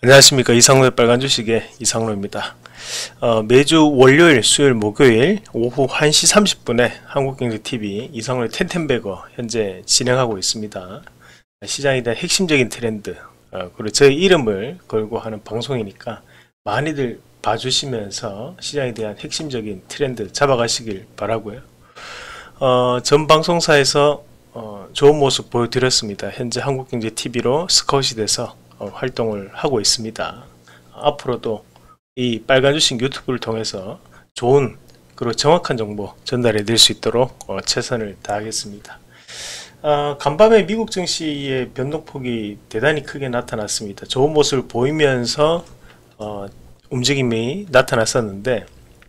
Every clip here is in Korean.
안녕하십니까. 이상로의 빨간 주식의 이상로입니다. 매주 월요일, 수요일, 목요일 오후 1시 30분에 한국경제TV 이상로의 텐텐베거 현재 진행하고 있습니다. 시장에 대한 핵심적인 트렌드, 그리고 저의 이름을 걸고 하는 방송이니까 많이들 봐주시면서 시장에 대한 핵심적인 트렌드 잡아가시길 바라고요. 전 방송사에서 좋은 모습 보여드렸습니다. 현재 한국경제TV로 스카웃이 돼서 활동을 하고 있습니다. 앞으로도 이 빨간 주식 유튜브를 통해서 좋은 그리고 정확한 정보 전달해 드릴 수 있도록 최선을 다하겠습니다. 간밤에 미국 증시의 변동폭이 대단히 크게 나타났습니다. 좋은 모습을 보이면서 움직임이 나타났었는데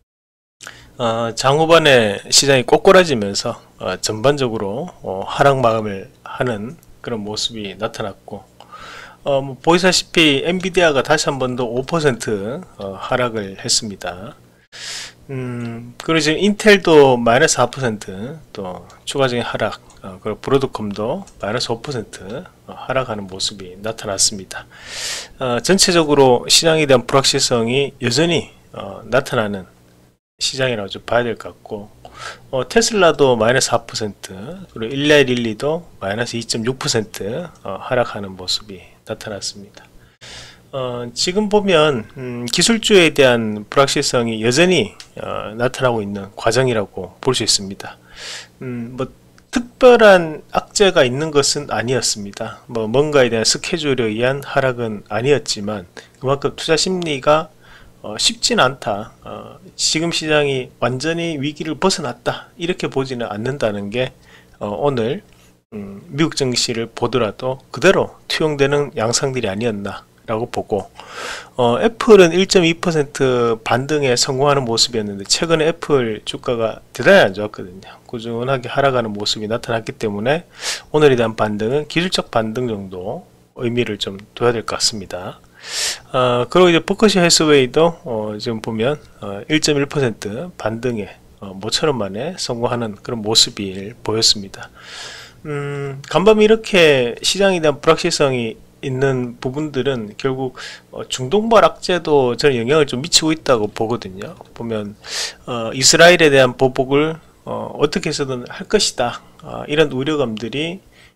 장후반에 시장이 꼬꾸라지면서 전반적으로 하락 마감을 하는 그런 모습이 나타났고 보이시다시피 엔비디아가 다시 한 번 더 5% 하락을 했습니다. 그리고 지금 인텔도 마이너스 4%또 추가적인 하락, 그리고 브로드컴도 마이너스 5% 하락하는 모습이 나타났습니다. 전체적으로 시장에 대한 불확실성이 여전히 나타나는 시장이라고 좀 봐야 될 것 같고, 테슬라도 마이너스 4%, 그리고 일라일릴리도 마이너스 2.6% 하락하는 모습이 나타났습니다. 지금 보면 기술주에 대한 불확실성이 여전히 나타나고 있는 과정이라고 볼 수 있습니다. 뭐 특별한 악재가 있는 것은 아니었습니다. 뭐 뭔가에 대한 스케줄에 의한 하락은 아니었지만 그만큼 투자 심리가 쉽진 않다. 지금 시장이 완전히 위기를 벗어났다 이렇게 보지는 않는다는 게 오늘 미국 증시를 보더라도 그대로 투영되는 양상들이 아니었나 라고 보고, 애플은 1.2% 반등에 성공하는 모습이었는데 최근에 애플 주가가 대단히 안 좋았거든요. 꾸준하게 하락하는 모습이 나타났기 때문에 오늘에 대한 반등은 기술적 반등 정도 의미를 좀 둬야 될 것 같습니다. 그리고 이제 버크셔 해스웨이도 지금 보면 1.1% 반등에 모처럼 만에 성공하는 그런 모습이 보였습니다. 간밤에 이렇게 시장에 대한 불확실성이 있는 부분들은 결국 중동발 악재도 저는 영향을 좀 미치고 있다고 보거든요. 보면 이스라엘에 대한 보복을 어떻게 해서든 할 것이다, 이런 우려감들이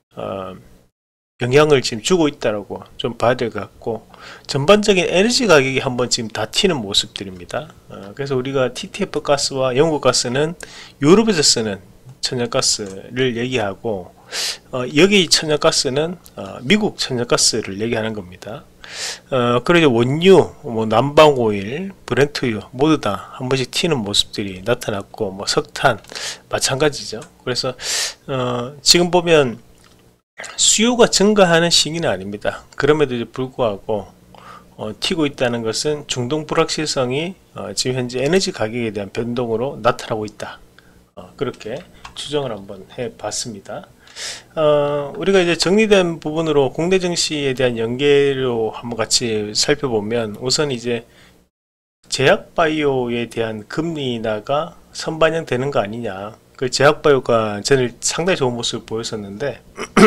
영향을 지금 주고 있다라고 좀 봐야 될 것 같고, 전반적인 에너지 가격이 한번 지금 다 튀는 모습들입니다. 그래서 우리가 TTF 가스와 영국 가스는 유럽에서 쓰는 천연가스를 얘기하고, 여기 천연가스는 미국 천연가스를 얘기하는 겁니다. 그리고 원유, 뭐 난방오일, 브렌트유 모두 다 한 번씩 튀는 모습들이 나타났고, 뭐 석탄 마찬가지죠. 그래서 지금 보면 수요가 증가하는 시기는 아닙니다. 그럼에도 불구하고 튀고 있다는 것은 중동 불확실성이 지금 현재 에너지 가격에 대한 변동으로 나타나고 있다. 그렇게 추정을 한번 해봤습니다. 우리가 이제 정리된 부분으로 국내 증시에 대한 연계로 한번 같이 살펴보면, 우선 이제 제약바이오에 대한 금리 인하가 선반영되는 거 아니냐. 그 제약바이오가 저는 상당히 좋은 모습을 보였었는데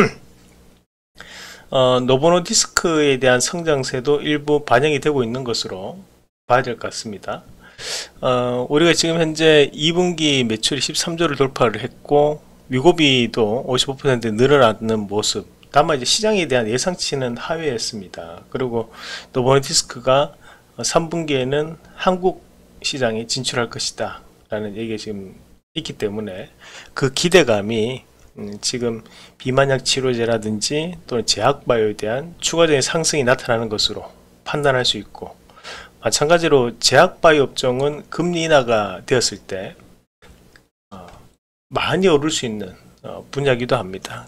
노보노디스크에 대한 성장세도 일부 반영이 되고 있는 것으로 봐야 될 것 같습니다. 우리가 지금 현재 2분기 매출이 13조를 돌파를 했고 위고비도 55% 늘어나는 모습. 다만 이제 시장에 대한 예상치는 하회했습니다. 그리고 노보노디스크가 3분기에는 한국 시장에 진출할 것이다 라는 얘기가 지금 있기 때문에 그 기대감이 지금 비만약 치료제라든지 또는 제약바이오에 대한 추가적인 상승이 나타나는 것으로 판단할 수 있고, 마찬가지로 제약바이오 업종은 금리 인하가 되었을 때 많이 오를 수 있는 분야이기도 합니다.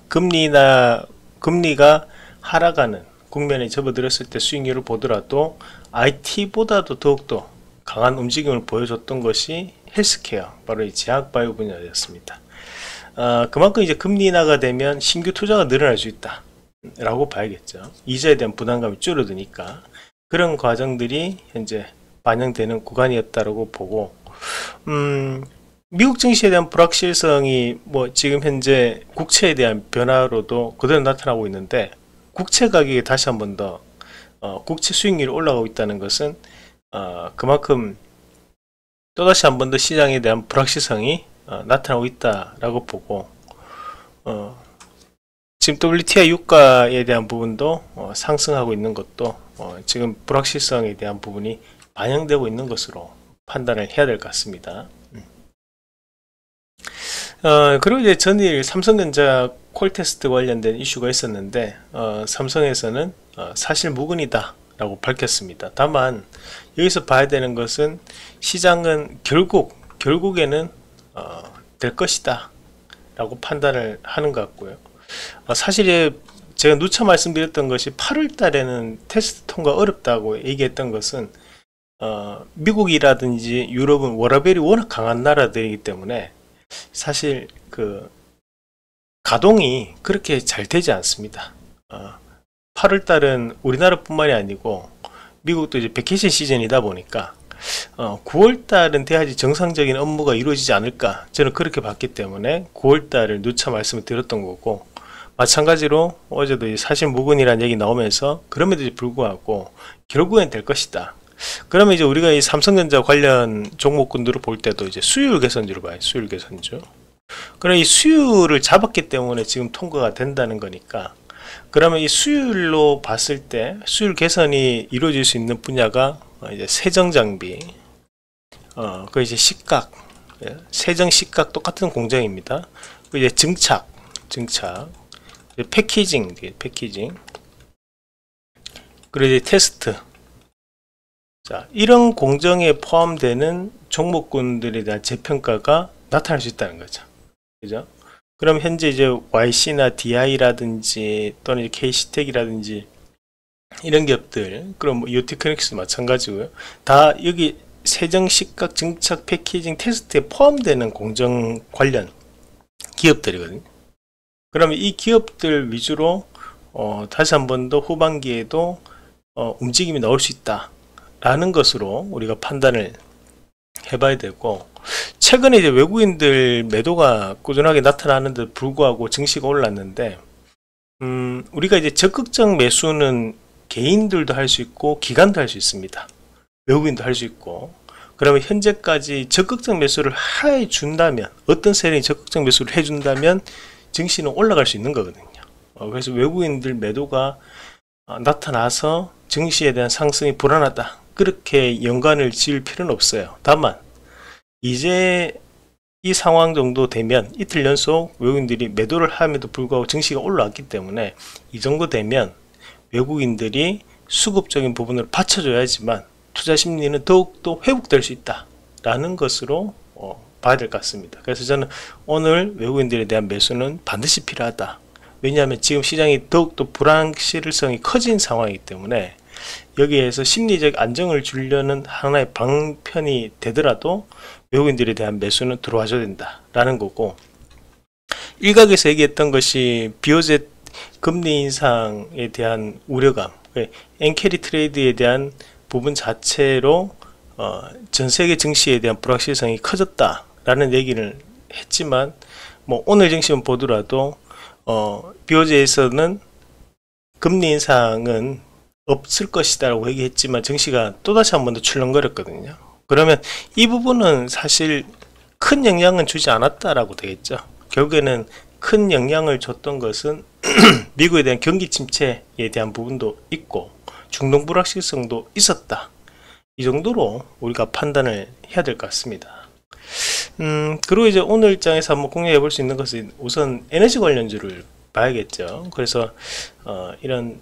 금리가 하락하는 국면에 접어들었을 때 수익률을 보더라도 IT보다도 더욱더 강한 움직임을 보여줬던 것이 헬스케어, 바로 이 제약바이오 분야였습니다. 그만큼 이제 금리 인하가 되면 신규 투자가 늘어날 수 있다 라고 봐야겠죠. 이자에 대한 부담감이 줄어드니까 그런 과정들이 현재 반영되는 구간이었다라고 보고, 미국 증시에 대한 불확실성이 뭐 지금 현재 국채에 대한 변화로도 그대로 나타나고 있는데, 국채 가격이 다시 한 번 더 국채 수익률이 올라가고 있다는 것은 그만큼 또다시 한 번 더 시장에 대한 불확실성이 나타나고 있다라고 보고, 지금 WTI 유가에 대한 부분도 상승하고 있는 것도 지금 불확실성에 대한 부분이 반영되고 있는 것으로 판단을 해야 될 것 같습니다. 그리고 이제 전일 삼성전자 콜테스트 관련된 이슈가 있었는데, 삼성에서는 사실 무근이다 라고 밝혔습니다. 다만 여기서 봐야 되는 것은 시장은 결국에는 될 것이다 라고 판단을 하는 것 같고요. 사실 제가 누차 말씀드렸던 것이 8월 달에는 테스트 통과 어렵다고 얘기했던 것은 미국이라든지 유럽은 워라밸이 워낙 강한 나라들이기 때문에 사실 그 가동이 그렇게 잘 되지 않습니다. 8월 달은 우리나라뿐만이 아니고 미국도 이제 베케이션 시즌이다 보니까 9월 달은 돼야지 정상적인 업무가 이루어지지 않을까, 저는 그렇게 봤기 때문에 9월 달을 누차 말씀을 드렸던 거고, 마찬가지로 어제도 이제 사실 무근이라는 얘기 나오면서 그럼에도 불구하고 결국엔 될 것이다. 그러면 이제 우리가 이 삼성전자 관련 종목군들을 볼 때도 이제 수율 개선주로 봐요. 수율 개선주. 그럼 이 수율을 잡았기 때문에 지금 통과가 된다는 거니까, 그러면 이 수율로 봤을 때 수율 개선이 이루어질 수 있는 분야가 이제 세정 장비, 그 이제 식각, 세정 식각 똑같은 공정입니다. 그 이제 증착, 패키징, 그리고 이제 테스트. 자, 이런 공정에 포함되는 종목군들에 대한 재평가가 나타날 수 있다는 거죠. 그죠? 그럼 현재 이제 YC나 DI라든지 또는 KC텍이라든지 이런 기업들, 그럼 뭐 유티크닉스도 마찬가지고요. 다 여기 세정, 식각, 증착, 패키징, 테스트에 포함되는 공정 관련 기업들이거든요. 그러면 이 기업들 위주로 다시 한 번 더 후반기에도 움직임이 나올 수 있다 라는 것으로 우리가 판단을 해봐야 되고, 최근에 이제 외국인들 매도가 꾸준하게 나타나는데 불구하고 증시가 올랐는데, 우리가 이제 적극적 매수는 개인들도 할 수 있고 기관도 할 수 있습니다. 외국인도 할 수 있고. 그러면 현재까지 적극적 매수를 해준다면, 어떤 세력이 적극적 매수를 해준다면 증시는 올라갈 수 있는 거거든요. 그래서 외국인들 매도가 나타나서 증시에 대한 상승이 불안하다, 그렇게 연관을 지을 필요는 없어요. 다만 이제 이 상황 정도 되면, 이틀 연속 외국인들이 매도를 함에도 불구하고 증시가 올라왔기 때문에 이 정도 되면 외국인들이 수급적인 부분을 받쳐줘야지만 투자 심리는 더욱더 회복될 수 있다 라는 것으로 봐야 될 것 같습니다. 그래서 저는 오늘 외국인들에 대한 매수는 반드시 필요하다. 왜냐하면 지금 시장이 더욱더 불확실성이 커진 상황이기 때문에 여기에서 심리적 안정을 주려는 하나의 방편이 되더라도 외국인들에 대한 매수는 들어와줘야 된다 라는 거고, 일각에서 얘기했던 것이 비오제 금리 인상에 대한 우려감, 엔캐리 트레이드에 대한 부분 자체로 전 세계 증시에 대한 불확실성이 커졌다 라는 얘기를 했지만, 뭐 오늘 증시만 보더라도 비오제에서는 금리 인상은 없을 것이다 라고 얘기했지만 증시가 또다시 한 번 더 출렁거렸거든요. 그러면 이 부분은 사실 큰 영향은 주지 않았다라고 되겠죠. 결국에는 큰 영향을 줬던 것은 미국에 대한 경기 침체에 대한 부분도 있고 중동 불확실성도 있었다. 이 정도로 우리가 판단을 해야 될 것 같습니다. 그리고 이제 오늘 입장에서 한번 공략해 볼 수 있는 것은 우선 에너지 관련주를 봐야겠죠. 그래서 이런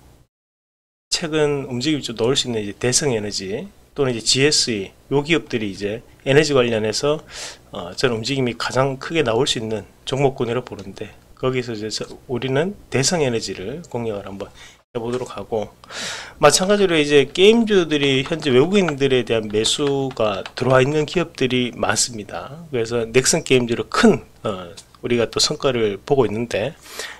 최근 움직임을 좀 넣을 수 있는 이제 대성에너지 또는 이제 GSE, 요 기업들이 이제 에너지 관련해서 저는 움직임이 가장 크게 나올 수 있는 종목군이라고 보는데, 거기서 이제 우리는 대성에너지를 공략을 한번 해보도록 하고, 마찬가지로 이제 게임주들이 현재 외국인들에 대한 매수가 들어와 있는 기업들이 많습니다. 그래서 넥슨 게임즈로 큰 우리가 또 성과를 보고 있는데,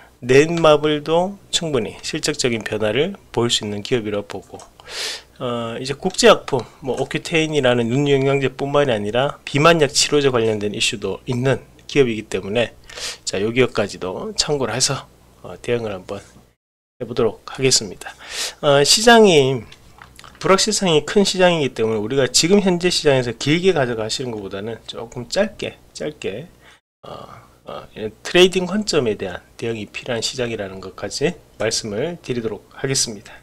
넷마블도 충분히 실적적인 변화를 보일 수 있는 기업이라고 보고, 이제 국제약품, 뭐 오큐테인이라는 눈 영양제뿐만이 아니라 비만약 치료제 관련된 이슈도 있는 기업이기 때문에, 자, 이 기업까지도 참고를 해서 대응을 한번 해보도록 하겠습니다. 시장이 불확실성이 큰 시장이기 때문에 우리가 지금 현재 시장에서 길게 가져가시는 것보다는 조금 짧게 트레이딩 관점에 대한 대응이 필요한 시장이라는 것까지 말씀을 드리도록 하겠습니다.